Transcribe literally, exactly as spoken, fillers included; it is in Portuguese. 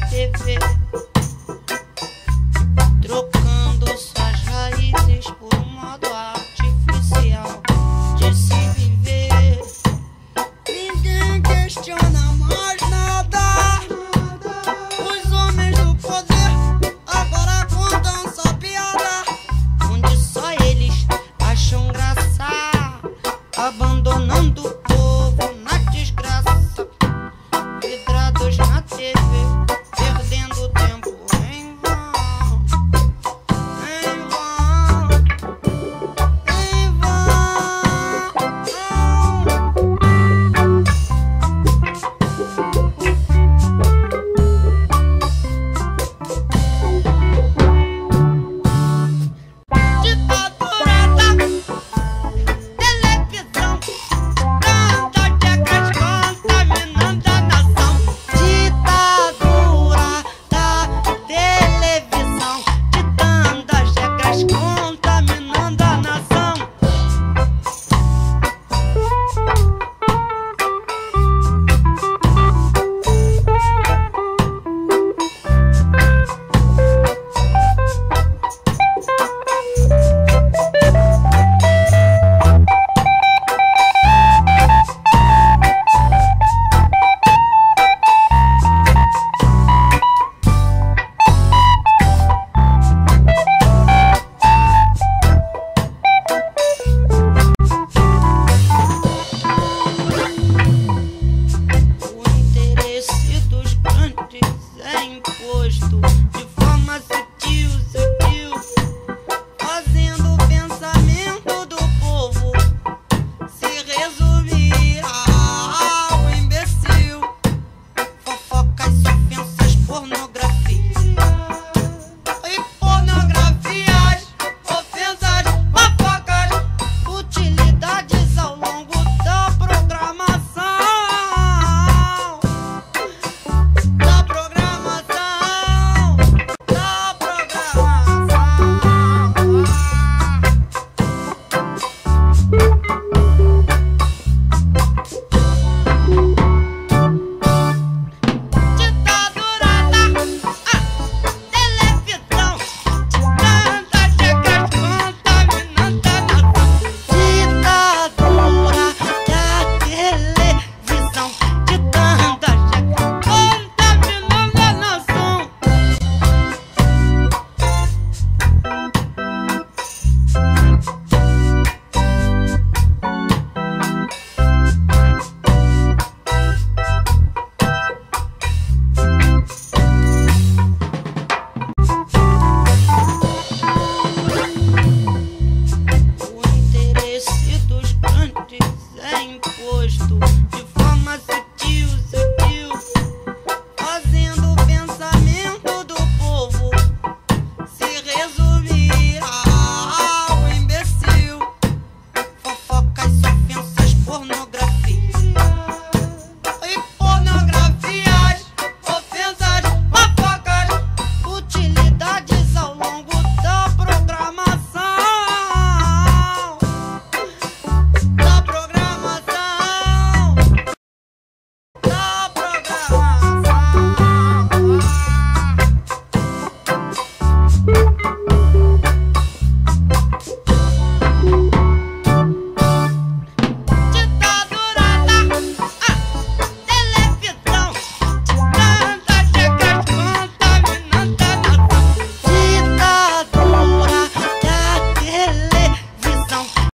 T V, trocando suas raízes por um modo artificial de se viver. Ninguém questiona mais nada. Os homens do poder agora contam só piada, onde só eles acham graça, abandonando o povo na desgraça. Vidrados na T V, perdendo tempo em vão, em vão, em vão. Ditadura da televisão, tanta regras contaminando a nação. Ditadura da televisão, de tantas regras contaminando a nação. O interesse dos grandes é imposto